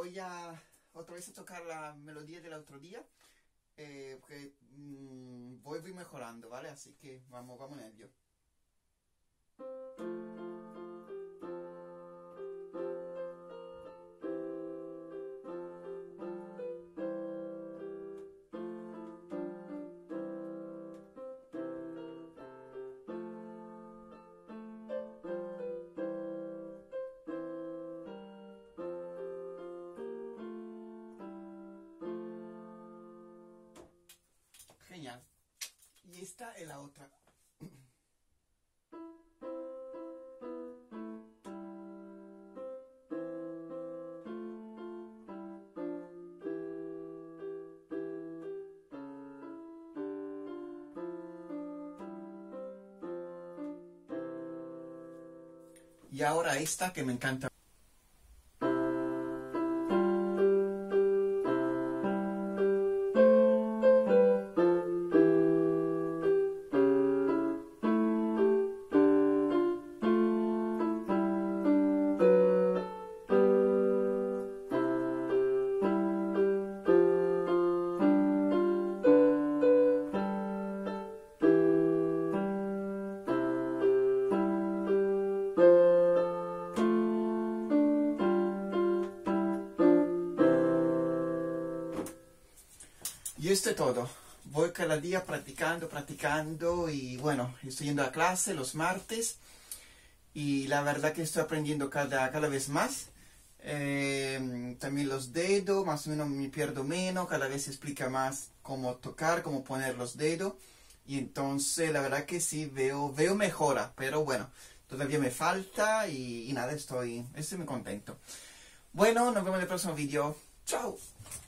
voy a otra vez a tocar la melodía del otro día, porque voy mejorando, ¿vale? Así que vamos en ello. Genial. Y esta es la otra. Y ahora esta que me encanta. Y esto es todo. Voy cada día practicando y bueno, estoy yendo a clase los martes y la verdad que estoy aprendiendo cada vez más. También los dedos, más o menos me pierdo menos, cada vez se explica más cómo tocar, cómo poner los dedos. Y entonces la verdad que sí, veo mejora, pero bueno, todavía me falta y nada, estoy muy contento. Bueno, nos vemos en el próximo vídeo. ¡Chao!